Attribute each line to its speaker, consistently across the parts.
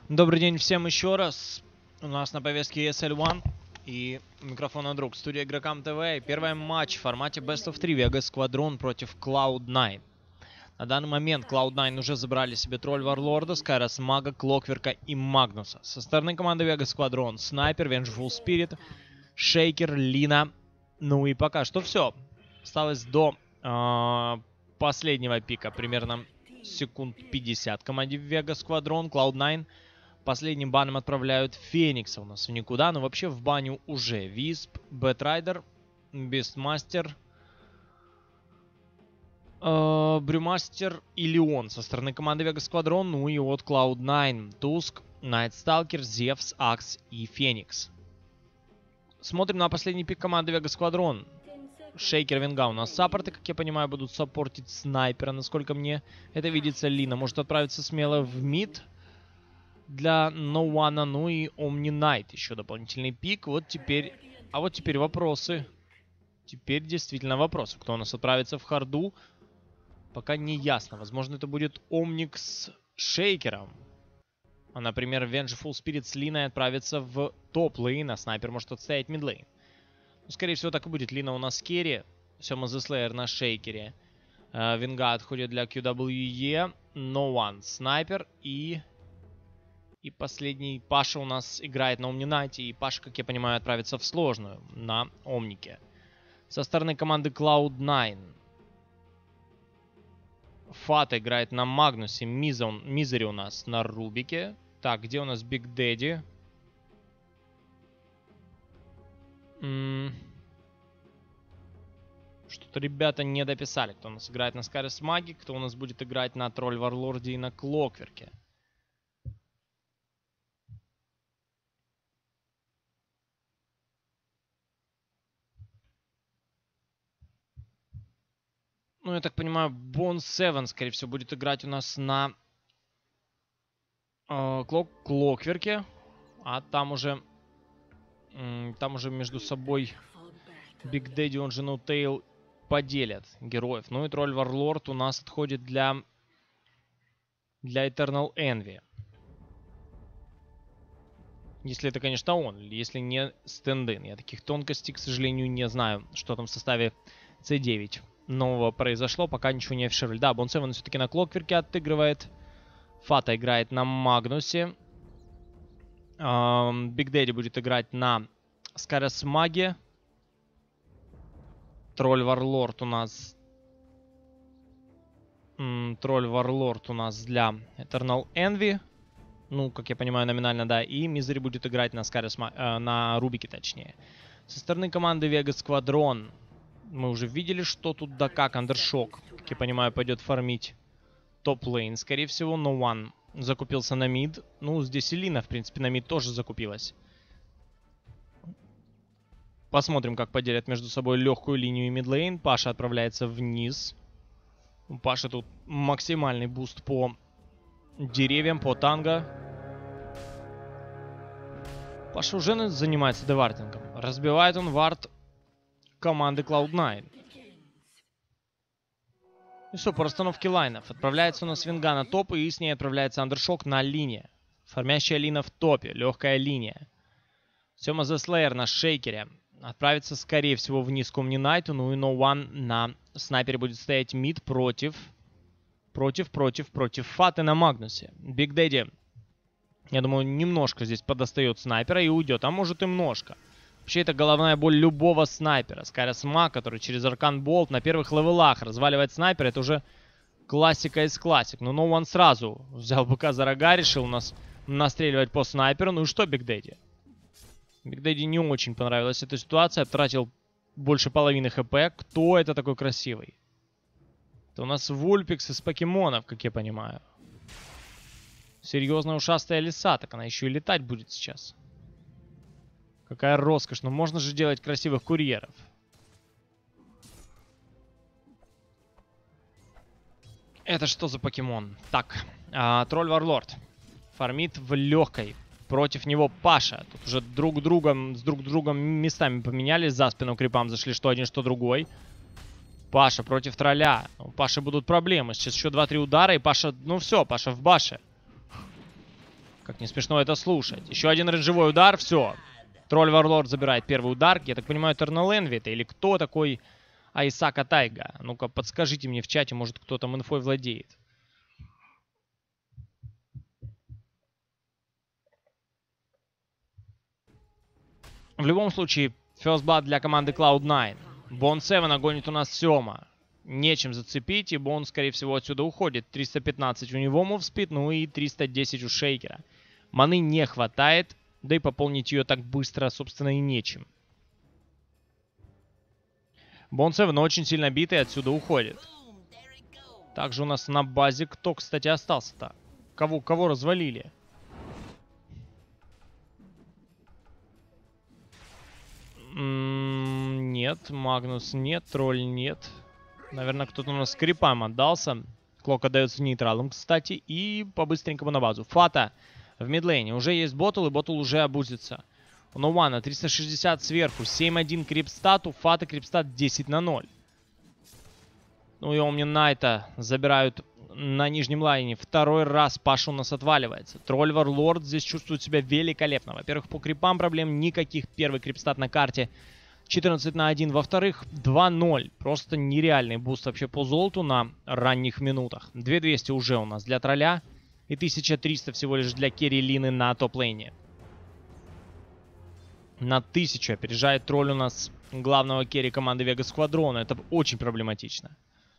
Speaker 1: Добрый день всем еще раз. У нас на повестке ESL One и микрофона друг. Студия Игрокам ТВ. Первый матч в формате Best of 3 Vegas Squadron против Cloud9. На данный момент Cloud9 уже забрали себе Тролль Варлорда, Скайрос Мага, Клокверка и Магнуса. Со стороны команды Vegas Squadron Снайпер, Vengeful Spirit, Шейкер, Лина. Ну и пока что все. Осталось до последнего пика примерно секунд 50 команде Vegas Squadron. Cloud9 последним баном отправляют Феникса у нас в никуда, но вообще в баню уже Висп, Бэтрайдер, Бестмастер, Брюмастер и Леон со стороны команды Vegas Squadron, ну и от Cloud9 Туск, Найтсталкер, Зевс, Акс и Феникс. Смотрим на последний пик команды Vegas Squadron. Шейкер, Венга у нас саппорты, как я понимаю, будут саппортить Снайпера, насколько мне это видится. Лина может отправиться смело в мид для No One, ну и Omni Knight еще дополнительный пик. Вот теперь, вот теперь вопросы. Теперь действительно вопросы. Кто у нас отправится в харду, пока не ясно. Возможно, это будет Омник с Шейкером. А, например, Vengeful Spirit с Линой отправится в топ-лейн, а Снайпер может отстоять мид-лейн. Ну, скорее всего, так и будет. Лина у нас керри, Сема The Slayer на Шейкере. Венга отходит для QWE, No One Снайпер и последний Паша у нас играет на Omni Knight, и Паша, как я понимаю, отправится в сложную на Омнике. Со стороны команды Cloud9 Фата играет на Магнусе, Мизери у нас на Рубике. Так, где у нас Биг Дэдди? Что-то ребята не дописали, кто у нас играет на Скайрос Маги, кто у нас будет играть на Тролль Варлорде и на Клокверке. Ну, я так понимаю, Bone 7, скорее всего, будет играть у нас на Клокверке. А там уже между собой Биг Дэдди, он же No Tail, поделят героев. Ну и Тролль Варлорд у нас отходит для Eternal Envy. Если это, конечно, он. Если не стендин. Я таких тонкостей, к сожалению, не знаю, что там в составе C9 нового произошло. Пока ничего не афишировали. Да, Bone 7 все-таки на Клокверке отыгрывает. Фата играет на Магнусе. Биг Дэдди будет играть на Скайрос Маге. Тролль Варлорд у нас... Тролль Варлорд у нас для Eternal Envy. Ну, как я понимаю, номинально, да. И Мизери будет играть на Скайрос на Рубике, точнее. Со стороны команды Vegas Squadron мы уже видели, что тут да как. Андершок, как я понимаю, пойдет фармить топ-лейн. Скорее всего, No One закупился на мид. Ну, здесь и Лина, в принципе, на мид тоже закупилась. Посмотрим, как поделят между собой легкую линию и мидлейн. Паша отправляется вниз. У Паши тут максимальный буст по деревьям, по танго. Паша уже занимается девартингом. Разбивает он вард команды Cloud9. И все, по расстановке лайнов. Отправляется у нас Венга на топ, и с ней отправляется Андершок на линии. Фармящая Лина в топе, легкая линия. Сема The Slayer на Шейкере. Отправится, скорее всего, вниз к Omni Knight. Ну и No One на Снайпере будет стоять мид против Фаты на Магнусе. Биг Дэдди, я думаю, немножко здесь подостает Снайпера и уйдет. А может и немножко. Вообще, это головная боль любого снайпера. Скайрос Маг, который через Аркан Болт на первых левелах разваливает снайпера, это уже классика из классик. Но No One сразу взял БК за рога, решил нас настреливать по снайперу. Ну и что, Биг Дэдди? Биг Дэдди не очень понравилась эта ситуация. Тратил больше половины хп. Кто это такой красивый? Это у нас Вульпикс из покемонов, как я понимаю. Серьезная ушастая лиса. Так она еще и летать будет сейчас. Какая роскошь. Ну можно же делать красивых курьеров. Это что за покемон? Так, Тролль Варлорд фармит в легкой. Против него Паша. Тут уже с друг другом местами поменялись. За спину крипам зашли что один, что другой. Паша против тролля. У Паши будут проблемы. Сейчас еще 2-3 удара, и Паша... Ну все, Паша в баше. Как не смешно это слушать. Еще один рейнджевой удар, все. Тролль Варлорд забирает первый удар. Я так понимаю, Eternal Envy это или кто такой Айсака Тайга? Ну-ка, подскажите мне в чате, может кто там инфой владеет. В любом случае, First Blood для команды Cloud9. Bone 7 гонит у нас Сёма. Нечем зацепить, и Бон, скорее всего, отсюда уходит. 315 у него мувспид, ну и 310 у Шейкера. Маны не хватает, да и пополнить ее так быстро, собственно, и нечем. Bone 7 очень сильно битый, отсюда уходит. Также у нас на базе кто, кстати, остался-то? Кого развалили? Нет, Магнус нет, Тролль нет. Наверное, кто-то у нас скрипам отдался. Клок отдается нейтралом, кстати. И по-быстренькому на базу. Фата в мидлейне. Уже есть ботл, и ботл уже обузится. У Ноуана 360 сверху. 7-1 крипстат. У Фата крипстат 10-0. Ну и Омни Найта забирают на нижнем лайне. Второй раз Паша у нас отваливается. Тролль Варлорд здесь чувствует себя великолепно. Во-первых, по крипам проблем никаких. Первый крипстат на карте 14-1. Во-вторых, 2-0. Просто нереальный буст вообще по золоту на ранних минутах. 2200 уже у нас для тролля. И 1300 всего лишь для керри Лины на топ-лейне. На 1000 опережает тролль у нас главного керри команды Вега Сквадрона. Это очень проблематично.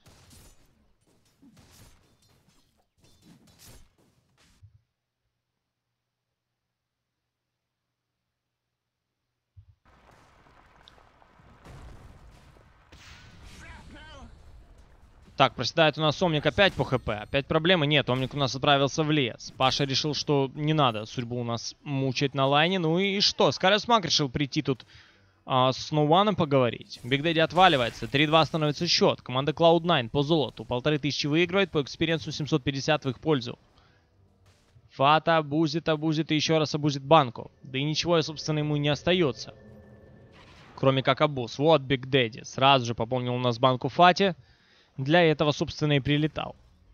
Speaker 1: Так, проседает у нас Омник опять по хп. Опять проблемы? Нет, Омник у нас отправился в лес. Паша решил, что не надо судьбу у нас мучать на лайне. Ну и что? Скарлет Смак решил прийти тут с Ноуаном поговорить. Биг Дэдди отваливается. 3-2 становится счет. Команда Cloud9 по золоту. 1500 выигрывает. По экспириенсу 750 в их пользу. Фата обузит и еще раз обузит банку. Да и ничего, собственно, ему не остается. Кроме как обуз. Вот Биг Дэдди. Сразу же пополнил у нас банку Фате. Для этого, собственно, и прилетал.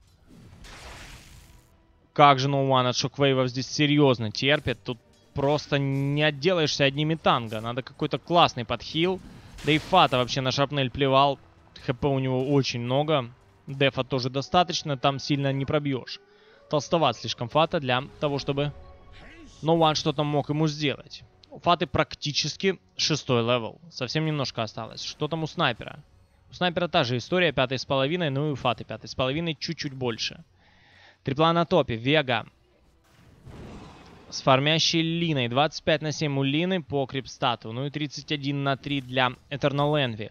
Speaker 1: Как же Ноуан от шоквейвов здесь серьезно терпит. Тут просто не отделаешься одними танго. Надо какой-то классный подхил. Да и Фата вообще на шрапнель плевал. ХП у него очень много. Дефа тоже достаточно. Там сильно не пробьешь. Толстоват слишком Фата для того, чтобы Ноуан что-то мог ему сделать. У Фаты практически 6-й левел. Совсем немножко осталось. Что там у снайпера? У снайпера та же история, 5,5, ну и у Фаты 5,5, чуть-чуть больше. Трипла на топе, Вега. С фармящей Линой, 25/7 у Лины по крипстату, ну и 31/3 для Eternal Envy.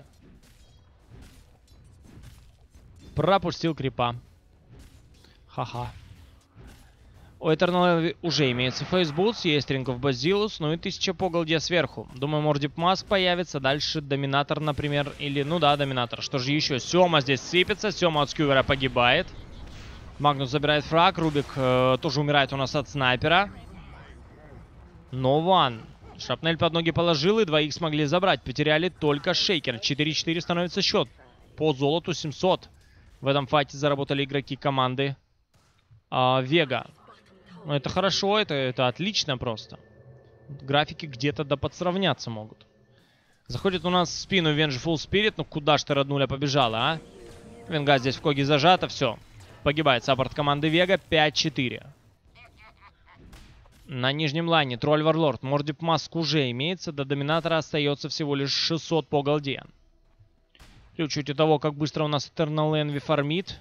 Speaker 1: Пропустил крипа. Ха-ха. У Eternal Envy уже имеется фейсбутс, есть Ring of Basilos, ну и 1000 по голде сверху. Думаю, Мордип Маск появится, дальше Доминатор, например, или, ну да, Доминатор. Что же еще? Сёма здесь сыпется, Сёма от Скьювера погибает. Магнус забирает фраг, Рубик тоже умирает у нас от снайпера. Ноуан. Шрапнель под ноги положил, и двоих смогли забрать. Потеряли только Шейкер. 4-4 становится счет. По золоту 700. В этом файте заработали игроки команды Вега. Ну, это хорошо, это отлично просто. Графики где-то да подсравняться могут. Заходит у нас в спину Vengeful Spirit. Ну куда ж ты, роднуля, побежала, а? Венга здесь в коге зажата, все. Погибает саппорт команды Вега, 5-4. На нижнем лайне Тролль Варлорд. Мордип Маск уже имеется, до Доминатора остается всего лишь 600 по голде. При учете того, как быстро у нас Eternal Envy фармит.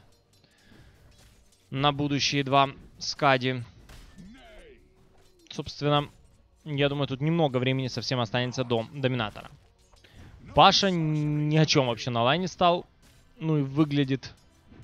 Speaker 1: На будущие 2 скади. Собственно, я думаю, тут немного времени совсем останется до Доминатора. Паша ни о чем вообще на лайне стал. Ну и выглядит...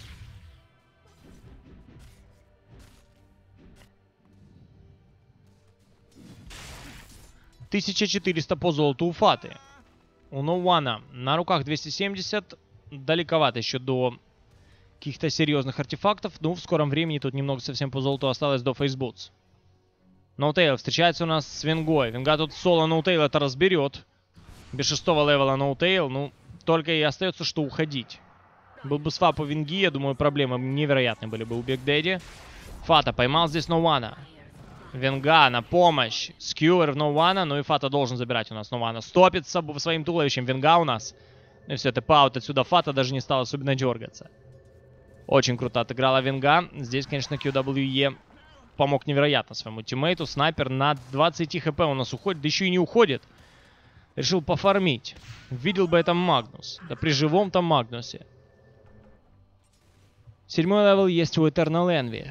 Speaker 1: $1400 по золоту у Фаты. У Ноуана на руках 270. Далековато еще до каких-то серьезных артефактов. Ну, в скором времени тут немного совсем по золоту осталось до фейсбутс. Ноутейл встречается у нас с Венгой. Венга тут соло Ноутейл это разберет. Без 6-го левела Ноутейл. Ну, только и остается, что уходить. Был бы свап у Венги, я думаю, проблемы невероятные были бы у Биг Дэдди. Фата поймал здесь Ноуана. Венга на помощь. Скьюер в ноуана. Ну и Фата должен забирать у нас ноуана. Стопит своим туловищем Венга у нас. Ну и все, тэп-аут отсюда. Фата даже не стал особенно дергаться. Очень круто отыграла Венга. Здесь, конечно, QWE помог невероятно своему тиммейту. Снайпер на 20 хп у нас уходит. Да еще и не уходит. Решил пофармить. Видел бы это Магнус. Да при живом-то Магнусе. 7-й левел есть у Eternal Envy.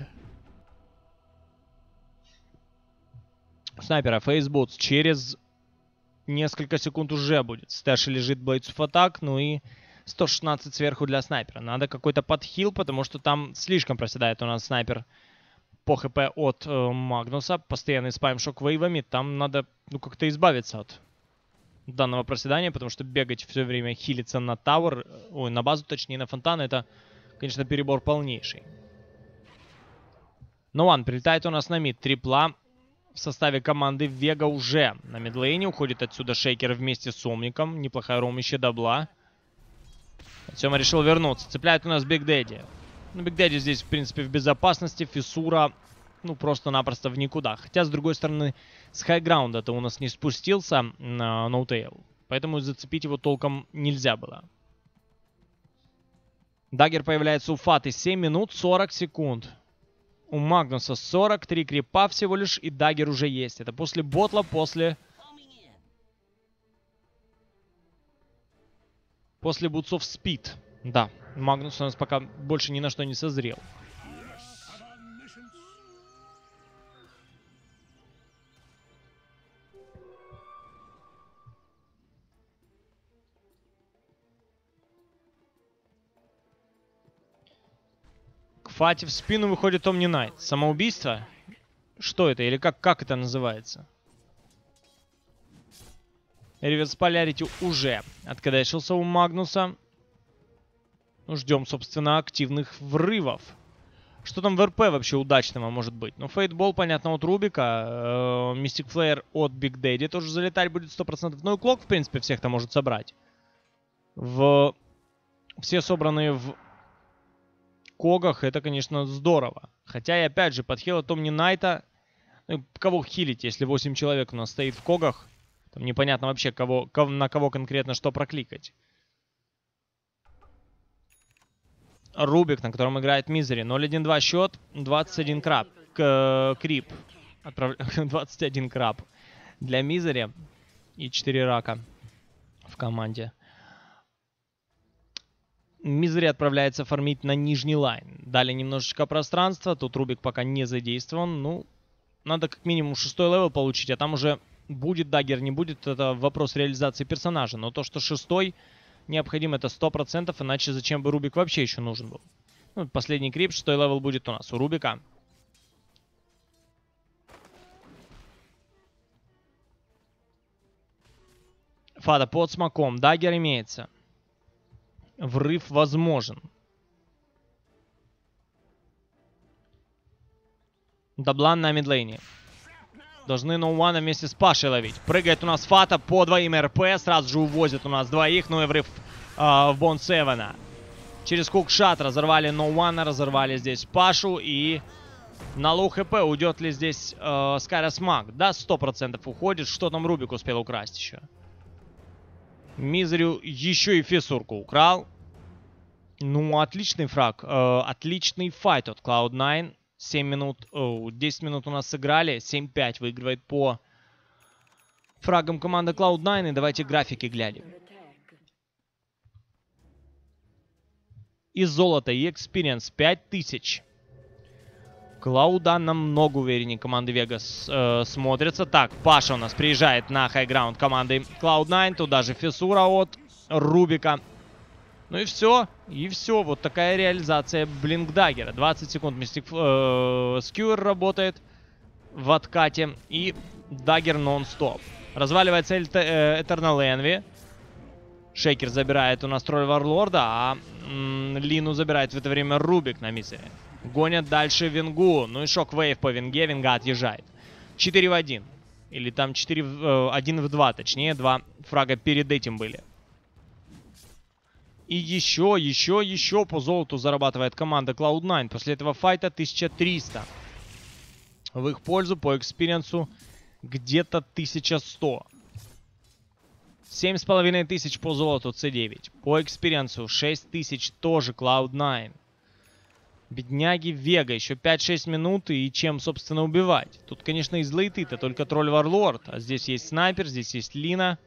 Speaker 1: Снайпера Фейсбутс через несколько секунд уже будет. В стэше лежит Blades of Attack, ну и 116 сверху для снайпера. Надо какой-то подхил, потому что там слишком проседает у нас снайпер по хп от Магнуса. Постоянный спам шоквейвами. Там надо как-то избавиться от данного проседания, потому что бегать все время, хилиться на тауэр, ой, на базу, точнее, на фонтан, это, конечно, перебор полнейший. Ноуан прилетает у нас на мид. Трипла в составе команды Вега уже на мидлейне. Уходит отсюда Шейкер вместе с Омником. Неплохая ромища дабла. Сема решил вернуться. Цепляет у нас Биг Дэдди. Ну, Биг Дэдди здесь, в принципе, в безопасности. Фиссура, ну, просто-напросто в никуда. Хотя, с другой стороны, с хайграунда-то у нас не спустился на ноутейл. Поэтому зацепить его толком нельзя было. Даггер появляется у Фаты. 7 минут 40 секунд. У Магнуса 43 крипа всего лишь, и даггер уже есть. Это после ботла, после бутсов спид. Да, Магнус у нас пока больше ни на что не созрел. К Фате в спину выходит Омни Найт. Самоубийство? Что это? Или как это называется? Реверс Полярити уже откадешился у Магнуса. Ну, ждем, собственно, активных врывов. Что там в РП вообще удачного может быть? Ну, Фейтбол, понятно, от Рубика. Мистик Флеер от Биг Дэдди тоже залетать будет 100%. Ну и Клок, в принципе, всех-то может собрать. Все собранные в когах, это, конечно, здорово. Хотя и, опять же, подхил от Омни Найта. Ну, кого хилить, если 8 человек у нас стоит в когах? Там непонятно вообще, на кого конкретно что прокликать. Рубик, на котором играет Мизери. 0-1-2 счет, 21 краб. Крип. 21 краб для Мизери. И 4 рака в команде. Мизери отправляется фармить на нижний лайн. Дали немножечко пространства. Тут Рубик пока не задействован. Ну, надо как минимум 6-й левел получить, а там уже будет даггер, не будет. Это вопрос реализации персонажа. Но то, что 6-й необходим, это 100%. Иначе зачем бы Рубик вообще еще нужен был? Ну, последний крип, 6-й левел будет у нас у Рубика. Фада под смоком. Даггер имеется. Врыв возможен. Даблан на мидлейне. Должны ноуана вместе с Пашей ловить. Прыгает у нас Фата по двоим РП. Сразу же увозит у нас двоих. Ну и врыв в Бон Севена. Через хукшат разорвали ноуана. Разорвали здесь Пашу. И на лоу хп уйдет ли здесь Скайрос Маг? Да, 100% уходит. Что там Рубик успел украсть еще? Мизерю еще и фиссурку украл. Ну, отличный фраг. Отличный файт от Cloud9. 7 минут, 10 минут у нас сыграли. 7-5 выигрывает по фрагам команда Cloud9. И давайте графики глянем. И золото, и экспириенс 5000. Клауда намного увереннее команды Vegas смотрится. Так, Паша у нас приезжает на хайграунд команды Cloud9. Туда же фиссура от Рубика. Ну и все. И все. Вот такая реализация Блинк Даггера. 20 секунд Мистик Скьюер работает в откате. И Даггер нон-стоп. Разваливается Eternal Envy. Шейкер забирает у нас тролль Варлорда, а Лину забирает в это время Рубик на Мизере. Гонят дальше Венгу. Ну и шок-вейв по Венге. Венга отъезжает. 4 в 1. Или там 1 в 2. Точнее, 2 фрага перед этим были. И еще по золоту зарабатывает команда Cloud9. После этого файта 1300. в их пользу. По экспириенсу где-то 1100. 7500 по золоту C9. По экспириенсу 6000 тоже Cloud9. Бедняги Вега. Еще 5-6 минут и чем, собственно, убивать. Тут, конечно, из лейты-то только тролль Варлорд. А здесь есть снайпер, здесь есть Лина.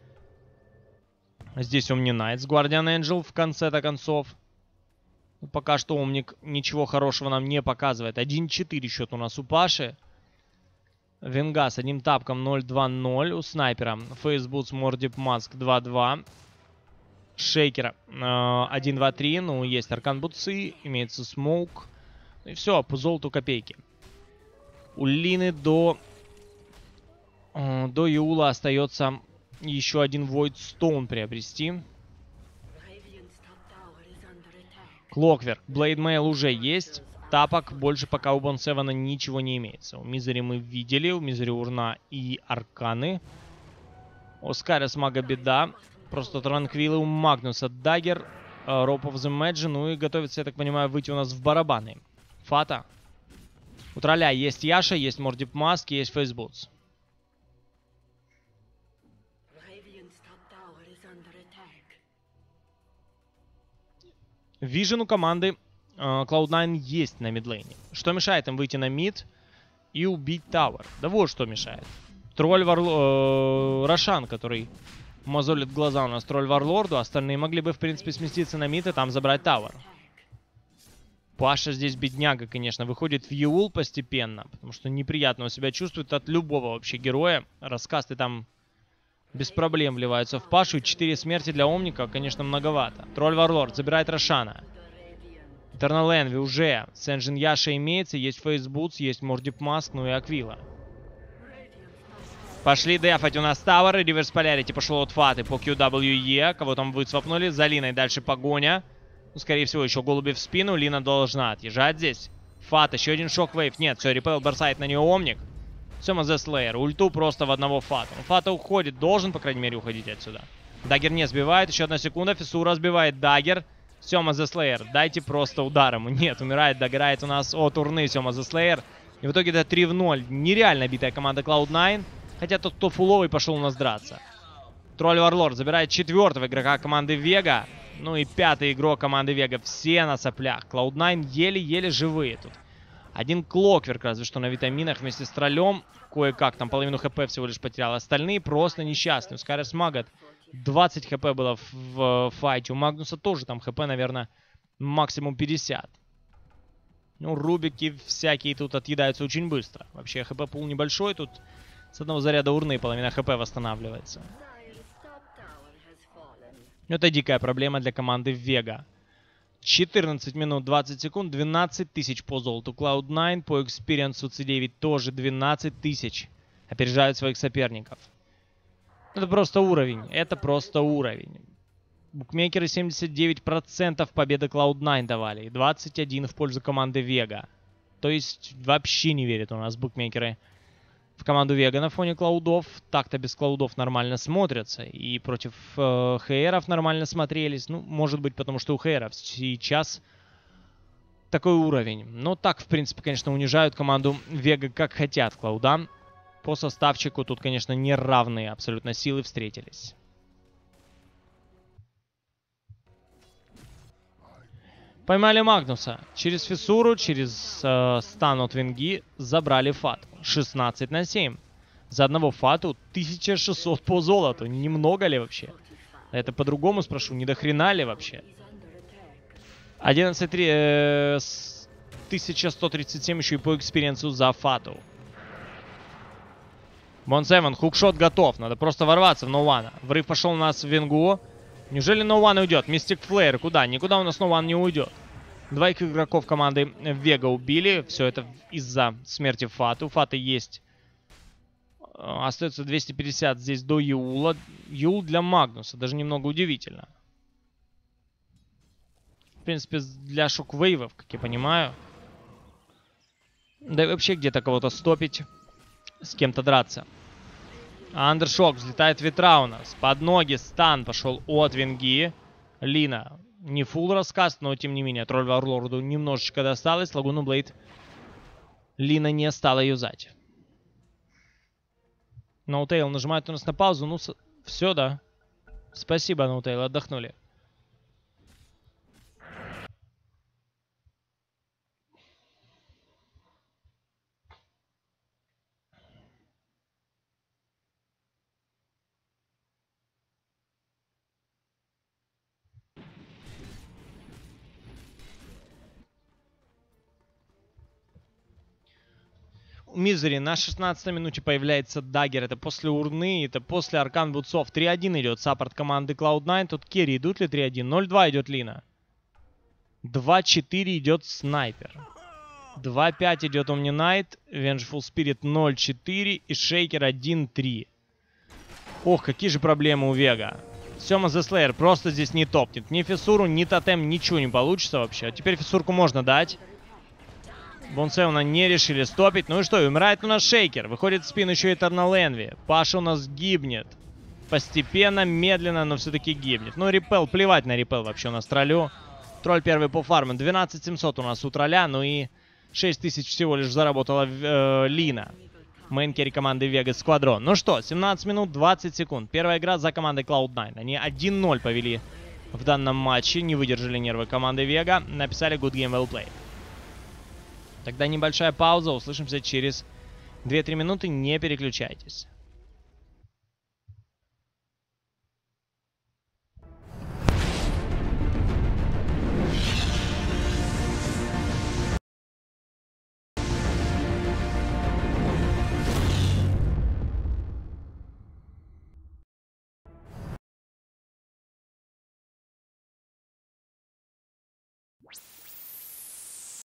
Speaker 1: Здесь Omni-Knight, Guardian Angel в конце-то концов. Пока что Омник ничего хорошего нам не показывает. 1-4 счет у нас у Паши. Венга с одним тапком 0-2-0. У снайпера Фейсбутс, Мордип Маск 2-2. Шейкера 1-2-3. Ну, есть Аркан Бутсы, имеется Смоук. И все, по золоту копейки. У Лины до Юла остается еще один Void Stone приобрести. Клокверк. Блейдмейл уже есть. Тапок больше пока у Бонсевана ничего не имеется. У Мизери мы видели. У Мизери урна и арканы. Оскарис Мага беда. Просто Транквилы у Магнуса. Даггер. Rope of the Magi. Ну и готовится, я так понимаю, выйти у нас в барабаны. Фата. У тролля есть Яша, есть Мордип Маск, есть Фейсбутс. Вижен у команды Cloud9 есть на мидлейне. Что мешает им выйти на мид и убить Тауэр? Да вот что мешает. Тролль Рошан, который мозолит глаза у нас тролль Варлорду. Остальные могли бы, в принципе, сместиться на мид и там забрать Тауэр. Паша здесь бедняга, конечно, выходит в Юл постепенно, потому что неприятно он себя чувствует от любого вообще героя. Раскасты там без проблем вливаются в Пашу. 4 смерти для Омника, конечно, многовато. Тролль Варлорд забирает Рошана. Этернал Энви уже. Сенжин Яша имеется, есть Фейсбутс, есть Мордип Маск, ну и Аквила. Пошли дефать у нас Тауэр. Реверс Полярити пошел от Фаты по QWE. Кого там выцвапнули. За Линой дальше погоня. Ну, скорее всего, еще голуби в спину. Лина должна отъезжать здесь. Фат, еще один шоквейв. Нет, все, репел бросает на нее Омник. Сема The Slayer. Ульту просто в одного Фата. Фата уходит. Должен, по крайней мере, уходить отсюда. Даггер не сбивает. Еще одна секунда. Фисура сбивает Даггер. Сема The Slayer. Дайте просто удар ему. Нет, умирает. Догорает у нас от урны Сема The Slayer. И в итоге это 3-0. Нереально битая команда Cloud9. Хотя тот, кто фуловый, пошел у нас драться. Тролль Варлорд забирает 4-го игрока команды Вега. Ну и 5-й игрок команды Вега. Все на соплях. Cloud9 еле-еле живые тут. Один Клокверк, разве что на витаминах вместе с троллем. Кое-как там половину хп всего лишь потерял. Остальные просто несчастные. У Скарис Магат 20 хп было в файте. У Магнуса тоже там хп, наверное, максимум 50. Ну, рубики всякие тут отъедаются очень быстро. Вообще хп-пул небольшой. Тут с одного заряда урны половина хп восстанавливается. Это дикая проблема для команды Вега. 14 минут 20 секунд, 12 тысяч по золоту Cloud9, по экспириенсу C9 тоже 12 тысяч. Опережают своих соперников. Это просто уровень, это просто уровень. Букмекеры 79% победы Cloud9 давали, и 21% в пользу команды Вега. То есть вообще не верят у нас букмекеры в команду Вега на фоне Клаудов. Так-то без Клаудов нормально смотрятся. И против ХРов нормально смотрелись. Ну, может быть, потому что у ХРов сейчас такой уровень. Но так, в принципе, конечно, унижают команду Вега как хотят Клауда. По составчику тут, конечно, неравные абсолютно силы встретились. Поймали Магнуса. Через фиссуру, через стан от Венги забрали Фат. 16-7. За одного Фату 1600 по золоту. Немного ли вообще? Это по-другому спрошу. Не до хрена ли вообще? 11-3. 1137 еще и по экспириенсу за Фату. Бонсевен, хукшот готов. Надо просто ворваться в Ноуана. Врыв пошел у нас в Венгу. Неужели Ноуан уйдет? Мистик Флеер, куда? Никуда у нас Ноуан не уйдет. Двоих игроков команды Вега убили. Все это из-за смерти Фаты. У Фаты есть... Остается 250 здесь до Юла. Юл для Магнуса. Даже немного удивительно. В принципе, для шоквейвов, как я понимаю. Да и вообще где-то кого-то стопить. С кем-то драться. Андершок, взлетает ветра у нас. Под ноги стан пошел от Венги. Лина. Не фулл рассказ, но тем не менее. Тролль Варлорду немножечко досталось. Лагуну Блейд Лина не стала юзать. Ноутейл нажимает у нас на паузу. Ну, все, да. Спасибо, Ноутейл, отдохнули. Мизери на 16 минуте появляется Даггер. Это после урны, это после Аркан Бутсов. 3-1 идет саппорт команды Cloud9. Тут керри идут ли 3-1? 0-2 идет Лина. 2-4 идет Снайпер. 2-5 идет Omni-Knight. Vengeful Spirit 0-4 и Шейкер 1-3. Ох, какие же проблемы у Вега. Сема The Slayer просто здесь не топнет. Ни фиссуру, ни тотем, ничего не получится вообще. А теперь фиссурку можно дать. Бонсевна не решили стопить. Ну и что, умирает у нас Шейкер. Выходит в спину еще Eternal Envy. Паша у нас гибнет. Постепенно, медленно, но все-таки гибнет. Ну, Репел, плевать на Репел вообще у нас троллю. Тролль первый по фарму. 12 700 у нас у тролля. Ну и 6000 всего лишь заработала Лина. Мейн-керри команды Vegas Squadron. Ну что, 17 минут 20 секунд. Первая игра за командой Cloud9. Они 1-0 повели в данном матче. Не выдержали нервы команды Вега. Написали good game, well played. Тогда небольшая пауза. Услышимся через 2-3 минуты. Не переключайтесь.